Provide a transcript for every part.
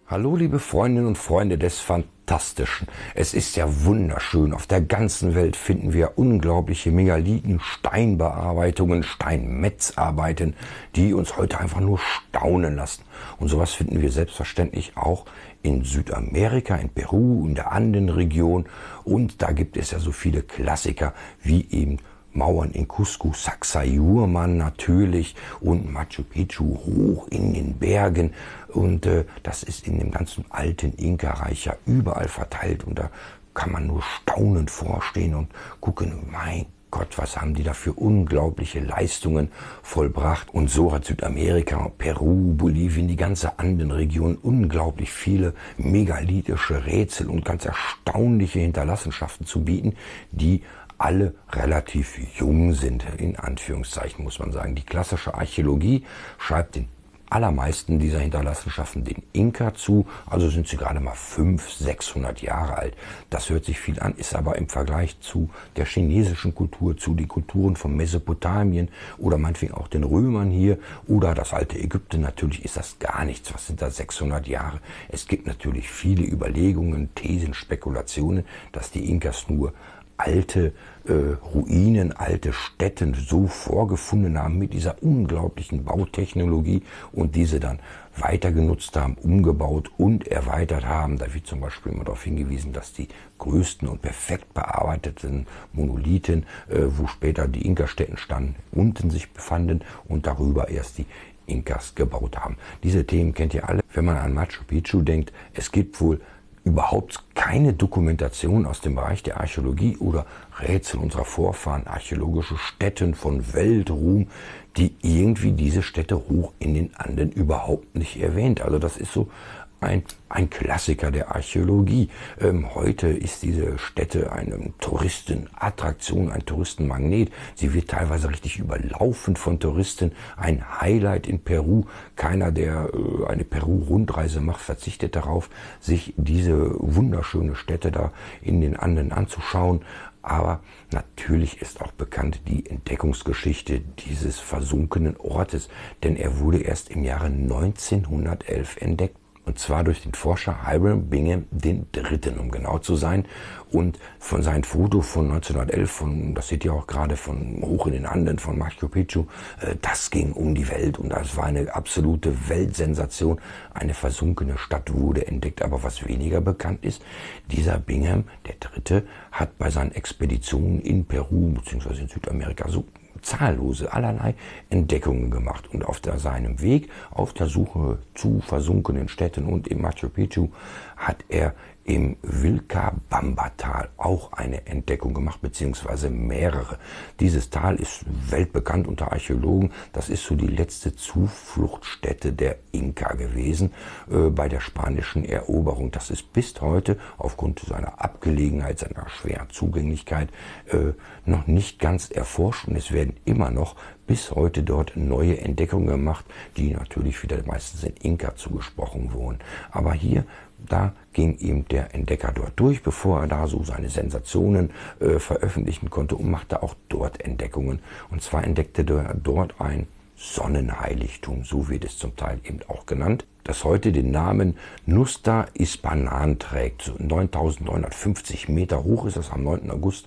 Hallo liebe Freundinnen und Freunde des Fantastischen. Es ist ja wunderschön. Auf der ganzen Welt finden wir unglaubliche Megalithen, Steinbearbeitungen, Steinmetzarbeiten, die uns heute einfach nur staunen lassen. Und sowas finden wir selbstverständlich auch in Südamerika, in Peru, in der Andenregion. Und da gibt es ja so viele Klassiker wie eben Mauern in Cusco, Sacsayhuaman natürlich und Machu Picchu hoch in den Bergen. Und das ist in dem ganzen alten Inka-Reich ja überall verteilt. Und da kann man nur staunend vorstehen und gucken, mein Gott, was haben die da für unglaubliche Leistungen vollbracht. Und so hat Südamerika, Peru, Bolivien, die ganze Andenregion unglaublich viele megalithische Rätsel und ganz erstaunliche Hinterlassenschaften zu bieten, die alle relativ jung sind, in Anführungszeichen muss man sagen. Die klassische Archäologie schreibt den allermeisten dieser Hinterlassenschaften den Inka zu, also sind sie gerade mal 500, 600 Jahre alt. Das hört sich viel an, ist aber im Vergleich zu der chinesischen Kultur, zu den Kulturen von Mesopotamien oder meinetwegen auch den Römern hier oder das alte Ägypten, natürlich ist das gar nichts. Was sind da 600 Jahre? Es gibt natürlich viele Überlegungen, Thesen, Spekulationen, dass die Inkas nur alte Ruinen, alte Städte so vorgefunden haben mit dieser unglaublichen Bautechnologie und diese dann weiter genutzt haben, umgebaut und erweitert haben. Da wird zum Beispiel immer darauf hingewiesen, dass die größten und perfekt bearbeiteten Monolithen, wo später die Inka-Stätten standen, unten sich befanden und darüber erst die Inkas gebaut haben. Diese Themen kennt ihr alle. Wenn man an Machu Picchu denkt, es gibt wohl überhaupt keine Dokumentation aus dem Bereich der Archäologie oder Rätsel unserer Vorfahren, archäologische Stätten von Weltruhm, die irgendwie diese Städte hoch in den Anden überhaupt nicht erwähnt. Also das ist so ein Klassiker der Archäologie. Heute ist diese Stätte eine Touristenattraktion, ein Touristenmagnet. Sie wird teilweise richtig überlaufen von Touristen. Ein Highlight in Peru. Keiner, der eine Peru-Rundreise macht, verzichtet darauf, sich diese wunderschöne Stätte da in den Anden anzuschauen. Aber natürlich ist auch bekannt die Entdeckungsgeschichte dieses versunkenen Ortes, denn er wurde erst im Jahre 1911 entdeckt. Und zwar durch den Forscher Hiram Bingham III., um genau zu sein. Und von seinem Foto von 1911, das seht ihr auch gerade von hoch in den Anden von Machu Picchu, das ging um die Welt und das war eine absolute Weltsensation. Eine versunkene Stadt wurde entdeckt. Aber was weniger bekannt ist, dieser Bingham III. Hat bei seinen Expeditionen in Peru bzw. in Südamerika so zahllose, allerlei Entdeckungen gemacht. Und auf seinem Weg, auf der Suche zu versunkenen Städten und im Machu Picchu, hat er im Vilcabamba-Tal auch eine Entdeckung gemacht, beziehungsweise mehrere. Dieses Tal ist weltbekannt unter Archäologen. Das ist so die letzte Zufluchtsstätte der Inka gewesen bei der spanischen Eroberung. Das ist bis heute aufgrund seiner Abgelegenheit, seiner schweren Zugänglichkeit noch nicht ganz erforscht. Und es werden immer noch bis heute dort neue Entdeckungen gemacht, die natürlich wieder meistens den Inka zugesprochen wurden. Aber hier, da ging ihm der Entdecker dort durch, bevor er da so seine Sensationen veröffentlichen konnte und machte auch dort Entdeckungen. Und zwar entdeckte er dort ein Sonnenheiligtum, so wird es zum Teil eben auch genannt, das heute den Namen Nusta Ispanan trägt. 9.950 Meter hoch ist das, am 9. August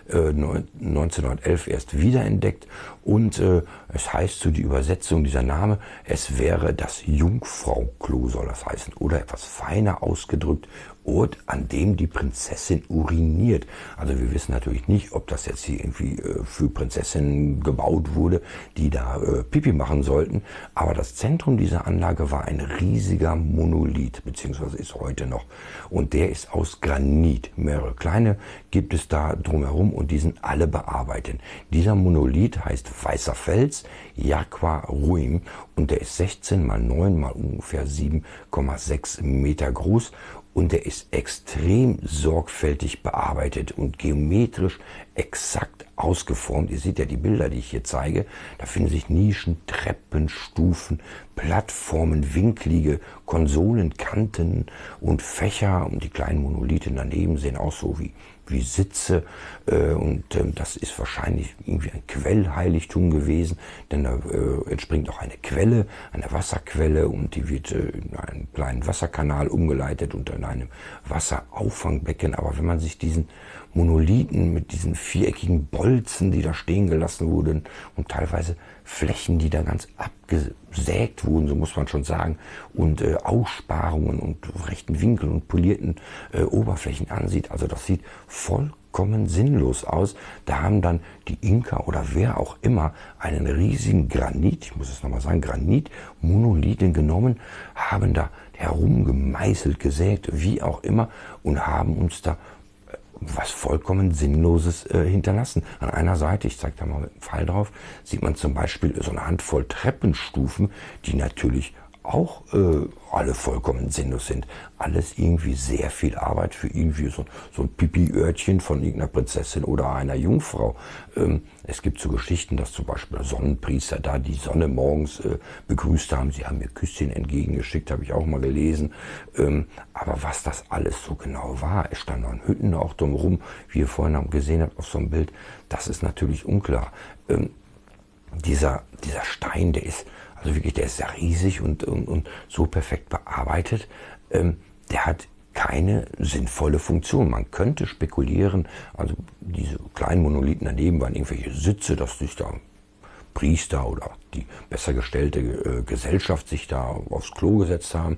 1911 erst wiederentdeckt und es heißt so die Übersetzung dieser Name, es wäre das Jungfrauklo, soll das heißen, oder etwas feiner ausgedrückt, Ort, an dem die Prinzessin uriniert. Also wir wissen natürlich nicht, ob das jetzt hier irgendwie für Prinzessinnen gebaut wurde, die da Pipi machen sollten, aber das Zentrum dieser Anlage war ein riesiger Monolith, beziehungsweise ist heute noch, und der ist aus Granit. Mehrere kleine gibt es da drumherum und die sind alle bearbeitet. Dieser Monolith heißt Weißer Fels, Yaqua Ruim, und der ist 16 mal 9 mal ungefähr 7,6 Meter groß. Und der ist extrem sorgfältig bearbeitet und geometrisch exakt ausgeformt. Ihr seht ja die Bilder, die ich hier zeige. Da finden sich Nischen, Treppen, Stufen, Plattformen, winklige Konsolenkanten und Fächer, und die kleinen Monolithen daneben sehen auch so wie Sitze, und das ist wahrscheinlich irgendwie ein Quellheiligtum gewesen, denn da entspringt auch eine Quelle, eine Wasserquelle, und die wird in einen kleinen Wasserkanal umgeleitet und in einem Wasserauffangbecken. Aber wenn man sich diesen Monolithen mit diesen viereckigen Bolzen, die da stehen gelassen wurden, und teilweise Flächen, die da ganz abgesägt wurden, so muss man schon sagen, und Aussparungen und rechten Winkeln und polierten Oberflächen ansieht, also das sieht vollkommen sinnlos aus. Da haben dann die Inka oder wer auch immer einen riesigen Granit, ich muss es nochmal sagen, Granitmonolithen genommen, haben da herumgemeißelt, gesägt, wie auch immer, und haben uns da was vollkommen Sinnloses hinterlassen. An einer Seite, ich zeige da mal mit einem Pfeil drauf, sieht man zum Beispiel so eine Handvoll Treppenstufen, die natürlich auch alle vollkommen sinnlos sind. Alles irgendwie sehr viel Arbeit für irgendwie so ein Pipi-Örtchen von irgendeiner Prinzessin oder einer Jungfrau. Es gibt so Geschichten, dass zum Beispiel Sonnenpriester da die Sonne morgens begrüßt haben. Sie haben mir Küsschen entgegengeschickt, habe ich auch mal gelesen. Aber was das alles so genau war, es standen noch Hütten auch drumherum, wie ihr vorhin gesehen habt auf so einem Bild, das ist natürlich unklar. Dieser Stein, der ist sehr riesig und so perfekt bearbeitet. Der hat keine sinnvolle Funktion. Man könnte spekulieren, also diese kleinen Monolithen daneben waren irgendwelche Sitze, dass sich da Priester oder die besser gestellte Gesellschaft sich da aufs Klo gesetzt haben,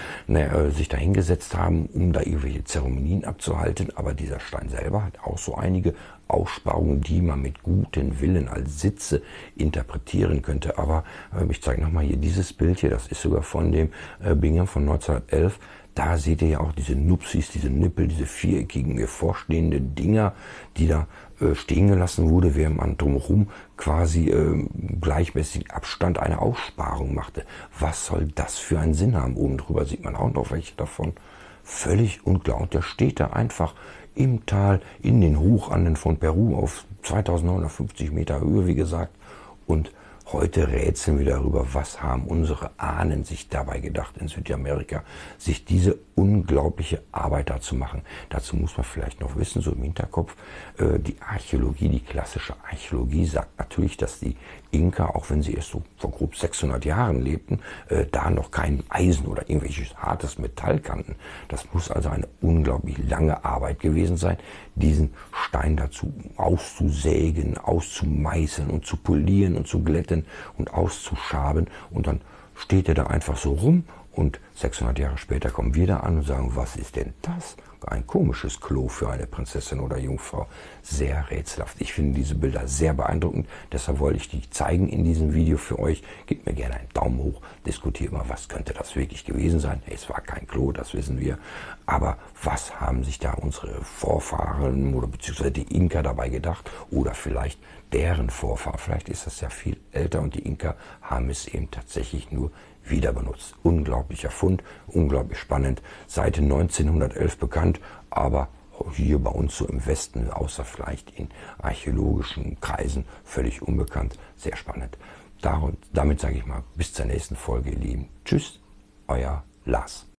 sich da hingesetzt haben, um da irgendwelche Zeremonien abzuhalten. Aber dieser Stein selber hat auch so einige Aussparungen, die man mit gutem Willen als Sitze interpretieren könnte. Aber ich zeige nochmal hier dieses Bild hier, das ist sogar von dem Bingham von 1911. Da seht ihr ja auch diese Nupsis, diese Nippel, diese viereckigen, hervorstehenden Dinger, die da stehen gelassen wurde, während man drumherum quasi gleichmäßigen Abstand eine Aussparung machte. Was soll das für einen Sinn haben? Oben drüber sieht man auch noch welche davon. Völlig unglaublich. Der steht da einfach im Tal, in den Hochanden von Peru auf 2950 Meter Höhe, wie gesagt. Und heute rätseln wir darüber, was haben unsere Ahnen sich dabei gedacht in Südamerika, sich diese unglaubliche Arbeit da zu machen. Dazu muss man vielleicht noch wissen, so im Hinterkopf, die Archäologie, die klassische Archäologie sagt natürlich, dass die Inka, auch wenn sie erst so vor grob 600 Jahren lebten, da noch kein Eisen oder irgendwelches hartes Metall kannten. Das muss also eine unglaublich lange Arbeit gewesen sein, diesen Stein dazu auszusägen, auszumeißeln und zu polieren und zu glätten und auszuschaben, und dann steht er da einfach so rum, und 600 Jahre später kommen wir da an und sagen, was ist denn das? Ein komisches Klo für eine Prinzessin oder Jungfrau. Sehr rätselhaft. Ich finde diese Bilder sehr beeindruckend, deshalb wollte ich die zeigen in diesem Video für euch. Gebt mir gerne einen Daumen hoch, diskutiert mal, was könnte das wirklich gewesen sein. Es war kein Klo, das wissen wir, aber was haben sich da unsere Vorfahren oder beziehungsweise die Inka dabei gedacht, oder vielleicht deren Vorfahren? Vielleicht ist das ja viel älter und die Inka haben es eben tatsächlich nur wieder benutzt. Unglaublicher Fund, unglaublich spannend, seit 1911 bekannt, aber hier bei uns so im Westen, außer vielleicht in archäologischen Kreisen, völlig unbekannt. Sehr spannend. Damit sage ich mal, bis zur nächsten Folge, ihr Lieben. Tschüss, euer Lars.